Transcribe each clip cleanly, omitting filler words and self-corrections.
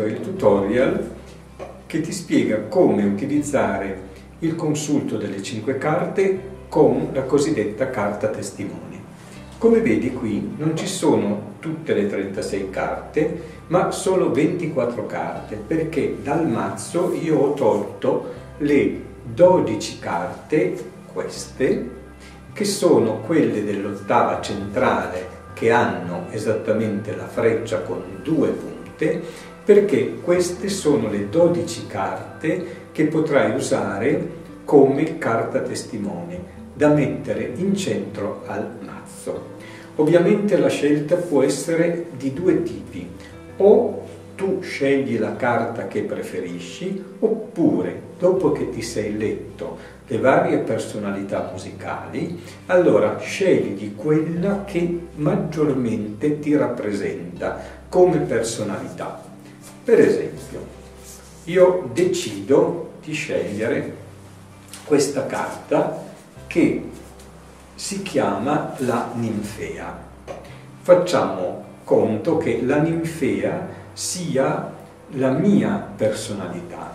Questo è il tutorial che ti spiega come utilizzare il consulto delle 5 carte con la cosiddetta carta testimone. Come vedi qui non ci sono tutte le 36 carte, ma solo 24 carte, perché dal mazzo io ho tolto le 12 carte, queste, che sono quelle dell'ottava centrale, che hanno esattamente la freccia con 2 punte, perché queste sono le 12 carte che potrai usare come carta testimone da mettere in centro al mazzo. Ovviamente la scelta può essere di 2 tipi: o tu scegli la carta che preferisci, oppure dopo che ti sei letto le varie personalità musicali, allora scegli quella che maggiormente ti rappresenta come personalità. Per esempio, io decido di scegliere questa carta che si chiama la Ninfea. Facciamo conto che la Ninfea sia la mia personalità.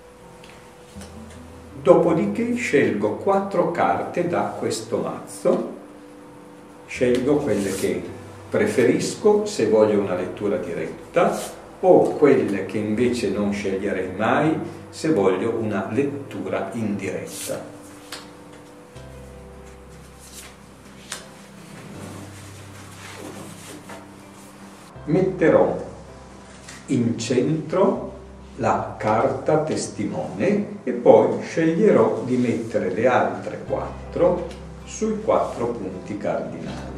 Dopodiché scelgo 4 carte da questo mazzo, scelgo quelle che preferisco se voglio una lettura diretta o quelle che invece non sceglierei mai se voglio una lettura indiretta. Metterò in centro la carta testimone e poi sceglierò di mettere le altre 4 sui 4 punti cardinali.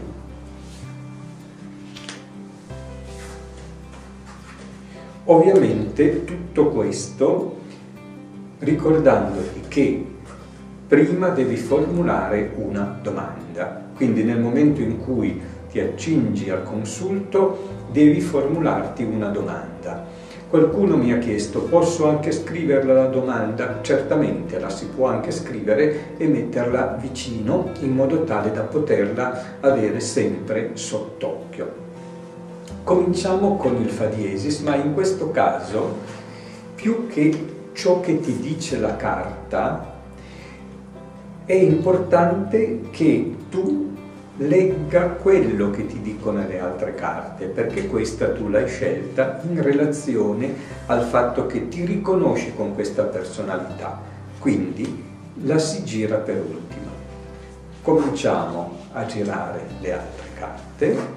Ovviamente tutto questo ricordandoti che prima devi formulare una domanda, quindi nel momento in cui ti accingi al consulto devi formularti una domanda. Qualcuno mi ha chiesto: posso anche scriverla la domanda? Certamente, la si può anche scrivere e metterla vicino in modo tale da poterla avere sempre sott'occhio. Cominciamo con il Fa diesis, ma in questo caso, più che ciò che ti dice la carta, è importante che tu legga quello che ti dicono le altre carte, perché questa tu l'hai scelta in relazione al fatto che ti riconosci con questa personalità, quindi la si gira per ultima. Cominciamo a girare le altre carte.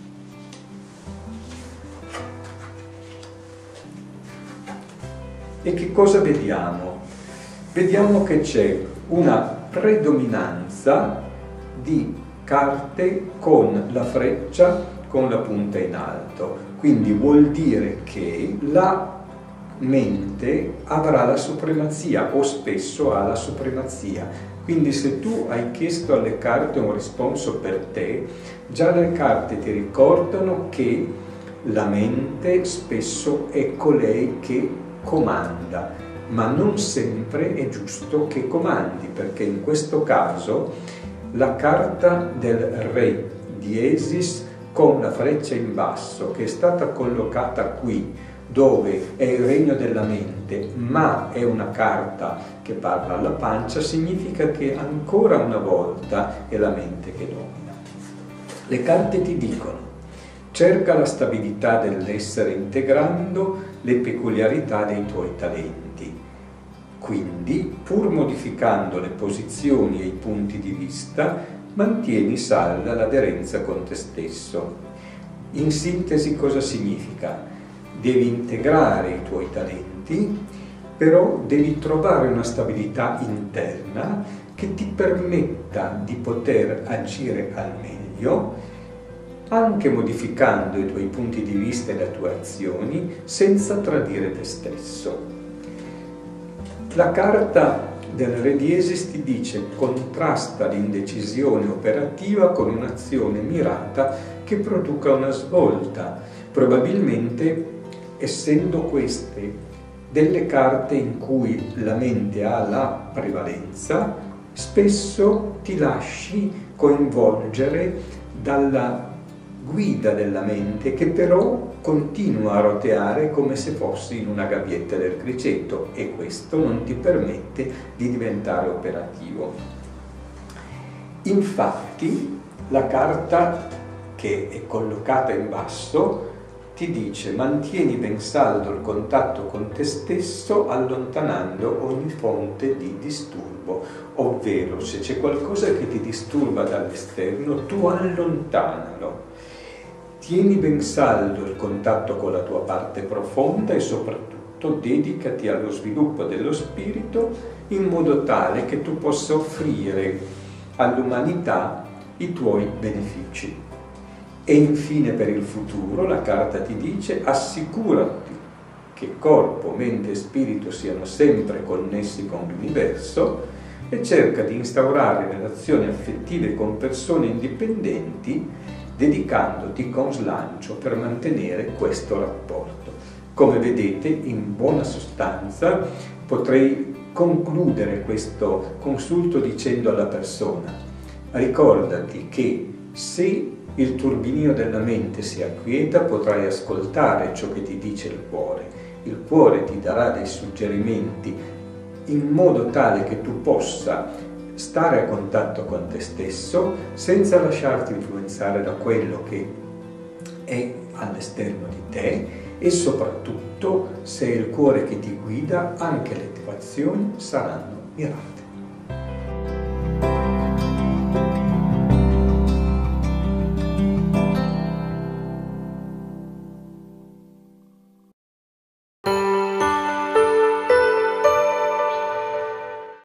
E che cosa vediamo? Vediamo che c'è una predominanza di carte con la freccia con la punta in alto, quindi vuol dire che la mente avrà la supremazia o spesso ha la supremazia. Quindi se tu hai chiesto alle carte un risponso per te, già le carte ti ricordano che la mente spesso è colei che comanda, ma non sempre è giusto che comandi, perché in questo caso la carta del Re diesis con la freccia in basso, che è stata collocata qui, dove è il regno della mente, ma è una carta che parla alla pancia, significa che ancora una volta è la mente che domina. Le carte ti dicono: cerca la stabilità dell'essere integrando le peculiarità dei tuoi talenti. Quindi, pur modificando le posizioni e i punti di vista, mantieni salda l'aderenza con te stesso. In sintesi, cosa significa? Devi integrare i tuoi talenti, però devi trovare una stabilità interna che ti permetta di poter agire al meglio, anche modificando i tuoi punti di vista e le tue azioni, senza tradire te stesso. La carta del Re diesis ti dice: contrasta l'indecisione operativa con un'azione mirata che produca una svolta. Probabilmente, essendo queste delle carte in cui la mente ha la prevalenza, spesso ti lasci coinvolgere dalla guida della mente che però continua a roteare come se fossi in una gabbietta del criceto, e questo non ti permette di diventare operativo. Infatti la carta che è collocata in basso ti dice: mantieni ben saldo il contatto con te stesso allontanando ogni fonte di disturbo, ovvero se c'è qualcosa che ti disturba dall'esterno, tu allontanalo. Tieni ben saldo il contatto con la tua parte profonda e soprattutto dedicati allo sviluppo dello spirito in modo tale che tu possa offrire all'umanità i tuoi benefici. E infine per il futuro la carta ti dice: assicurati che corpo, mente e spirito siano sempre connessi con l'universo e cerca di instaurare relazioni affettive con persone indipendenti, dedicandoti con slancio per mantenere questo rapporto. Come vedete, in buona sostanza, potrei concludere questo consulto dicendo alla persona: ricordati che se il turbinio della mente si acquieta, potrai ascoltare ciò che ti dice il cuore. Il cuore ti darà dei suggerimenti in modo tale che tu possa stare a contatto con te stesso senza lasciarti influenzare da quello che è all'esterno di te, e soprattutto, se è il cuore che ti guida, anche le tue azioni saranno mirate.